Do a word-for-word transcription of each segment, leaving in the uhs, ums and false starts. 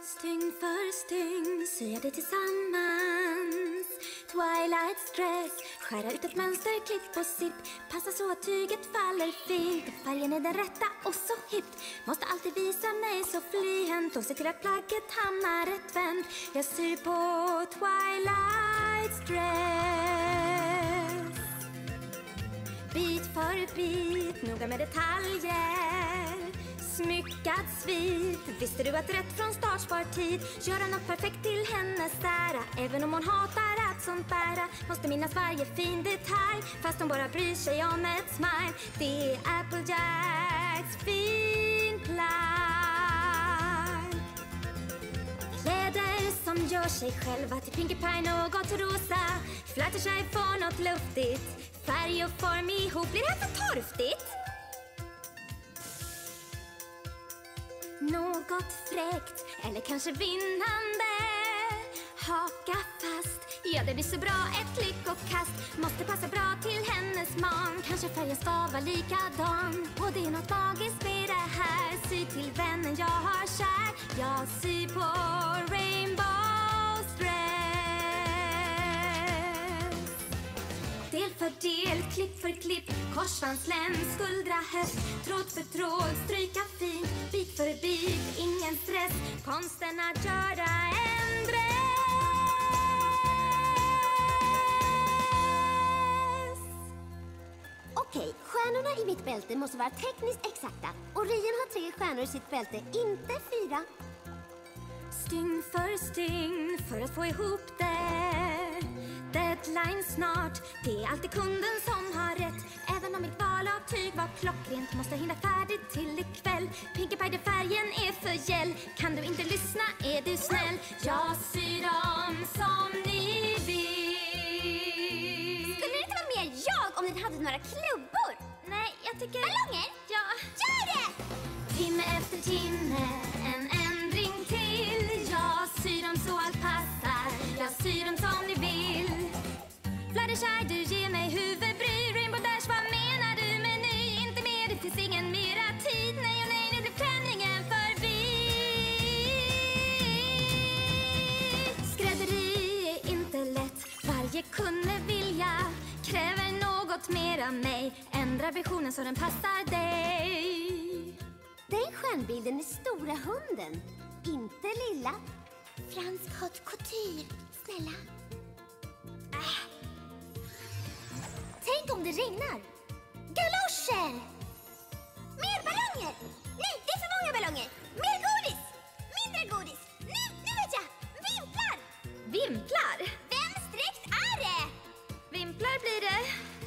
Stygn för stygn syr det tillsammans. Twilight stress, skära ut ett mönster, klipp och sipp. Passa så att tyget faller fint. Färgen är den rätta och så hippt. Måste alltid visa mig så flyhänt och se till att plagget hamnar rättvänt. Jag syr på Twilight stress. Bit för bit, noga med detaljer. Smyckad svit. Visste du att rätt från startspar tid göra något perfekt till hennes ära. Även om hon hatar att sånt bära, måste minnas varje fin detalj. Fast hon bara bryr sig om ett smile. Det är Applejacks fin plagg. Kläder som gör sig själva till Pinkie Pie något rosa. Fluttershy får något luftigt. Färg och form ihop, blir det här för torftigt? Något fräckt, eller kanske vinnande. Haka fast, ja det blir så bra, ett klick och kast. Måste passa bra till hennes man. Kanske färgen ska vara likadan. Och det är något magiskt med det här. Sy till vännen jag har kär. Jag syr på Rainbow stress. Del för del, klipp för klipp. Korsbandsläns, skuldra, höft. Tråd för tråd, stryka fint. Bit för bit, ingen stress. Konsten att göra en dress. Okej, stjärnorna i mitt bälte måste vara tekniskt exakta. Och Rian har tre stjärnor i sitt bälte, inte fyra. Stygn för stygn för att få ihop det. Deadline snart, det är alltid kunden som har rätt. Även om mitt val av tyg var klockrent, måste hinna färdigt till ikväll. Pinkie Pie, där färgen är för gäll. Kan du inte lyssna, är du snäll? Jag syr dem som ni vill. Skulle det inte vara mer jag om ni hade några klubbor? Nej, jag tycker... Ballonger? Ja. Gör det! Timme efter timme, en ändring till. Jag syr dem så allt passar. Jag syr dem som ni vill. Fluttershy, du ger mig huvudbry. Rainbow Dash, vad menar du med ny? Inte mer, det finns ingen mera tid. Nej och nej, nu blir klänningen för vid. Skrädderi är inte lätt. Varje kunde vilja kräver något mer av mig. Ändra visionen så den passar dig. Den stjärnbilden är stora hunden, inte lilla. Fransk haute couture, snälla. Äh. Tänk om det regnar. Galoscher! Mer ballonger! Nej, det är för många ballonger. Mer godis! Mindre godis! Nu, nu vet jag! Vimplar! Vimplar? Vems dräkt är det? Vimplar blir det.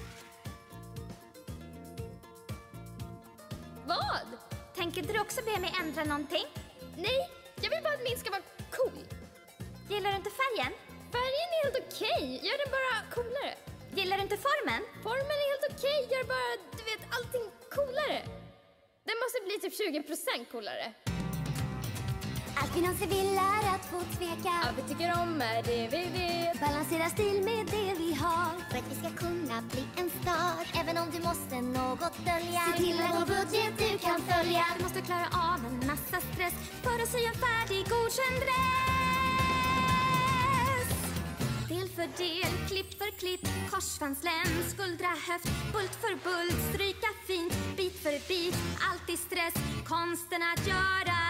Vad? Tänker du också be mig ändra någonting? Nej, jag vill bara att min ska vara cool. Gillar du inte färgen? Färgen är helt okej, gör den bara coolare. Gillar du inte formen? Formen är helt okej, gör bara, du vet, allting coolare. Den måste bli typ tjugo procent coolare. Allt vi någonsin vill är att få tveka. Allt vi tycker om är det vi vet. Balansera stil med det vi har. För att vi ska kunna bli en star. Även om du måste något dölja. Se till att vår budget du kan följa. Du måste klara av en massa stress för att sy en färdig godkänd dress. Del för del, klipp för klipp. Korsbandsläns, skuldra, höft. Bult för bult, stryka fint. Bit för bit, alltid stress. Konsten att göra